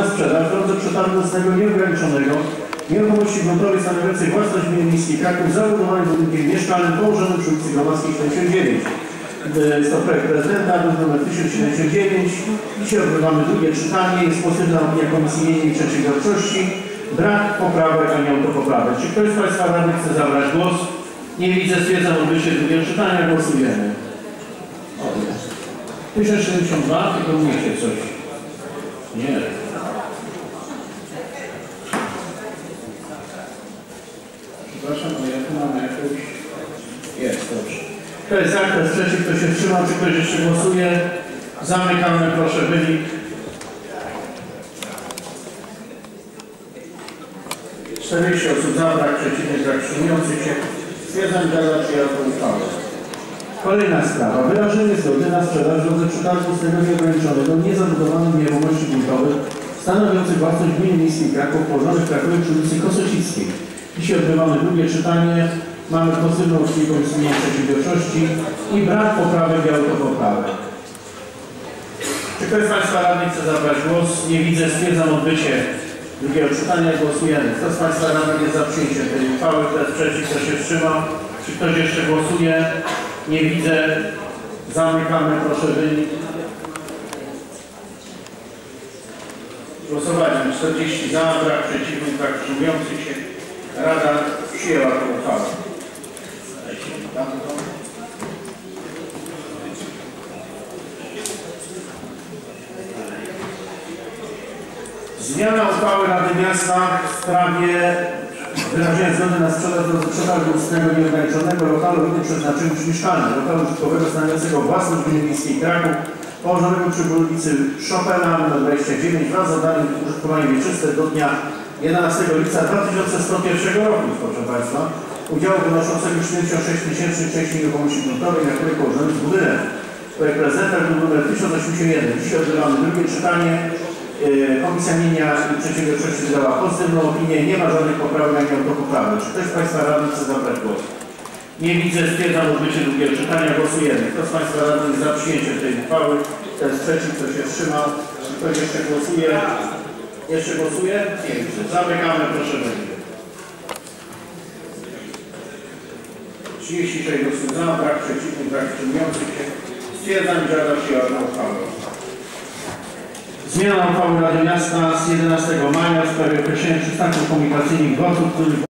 sprzedaż w drodze przetargu ustnego nieograniczonego nieruchomości gruntowej stanowiącej własność gminy miejskiej Kraków zabudowanej budynkiem mieszkalnym położonym przy ulicy Grodzkiej 79. Jest to projekt prezydenta, numer 1079. Dzisiaj odbywamy drugie czytanie. Jest pozytywna opinia Komisji Mienia i Przedsiębiorczości. Brak poprawek, a nie autopoprawek. Czy ktoś z Państwa radnych chce zabrać głos? Nie widzę, stwierdzam odbycie drugiego czytania. Głosujemy. 1072, tylko umiecie coś. Nie. Przepraszam, ale ja tu mam jakąś... Jest, dobrze. Kto jest za, kto jest przeciw, kto się wstrzymał, czy ktoś jeszcze głosuje? Zamykamy, proszę, wynik. 40 osób za, brak przeciwnych, brak wstrzymujących się. Stwierdzam, że za przyjazną uchwałę. Kolejna sprawa. Wyrażenie zgody na sprzedaż w drodze przetargu ustnego nieograniczonego niezabudowanych nieruchomości gruntowych stanowiących własność gminy miejskiej Kraków położonych w Krakowie przy ulicy Kosocickiej. Dzisiaj odbywamy drugie czytanie. Mamy pozytywną opinię Komisji Mienia i Przedsiębiorczości i brak poprawek i autopoprawek. Czy ktoś z Państwa radnych chce zabrać głos? Nie widzę. Stwierdzam odbycie drugiego czytania. Głosujemy. Kto z Państwa radnych jest za przyjęciem tej uchwały? Kto jest przeciw? Kto się wstrzymał? Czy ktoś jeszcze głosuje? Nie widzę. Zamykamy. Proszę wynik. Głosowaliśmy 40 za, brak przeciwnych, brak wstrzymujących się. Rada przyjęła tę uchwałę. Zmiana uchwały Rady Miasta w sprawie wyrażenia zgody na sprzedaż w drodze przetargu ustnego nieograniczonego lokalu lub przeznaczeniu mieszkalnym, lokalu użytkowego stanowiącego własność gminy miejskiej Kraków, położonego przy ulicy Chopina nr 29 wraz z oddaniem użytkowania wieczyste do dnia 11 lipca 2101 roku, proszę Państwa, udziału wynoszącego 76 tysięcy części nieruchomości gruntowej, na której położony jest budynek. Projekt prezydenta numer 1081. Dzisiaj odbywamy drugie czytanie. Komisja Mienia i Przedsiębiorczości wydała pozytywną opinię. Nie ma żadnych poprawek ani autopoprawek. Czy ktoś z Państwa radnych chce zabrać głos? Nie widzę. Stwierdzam odbycie drugiego czytania. Głosujemy. Kto z Państwa radnych jest za przyjęciem tej uchwały? Kto jest przeciw? Kto się wstrzymał? Czy ktoś jeszcze głosuje? Jeszcze głosuje? Nie widzę. Zamykamy. Proszę bardzo. 36 głosów za, brak przeciwnych, brak wstrzymujących się. Stwierdzam, że Rada przyjęła tę uchwałę. Zmiana uchwały Rady Miasta z 11 maja w sprawie określenia przystanków komunikacyjnych dworców, których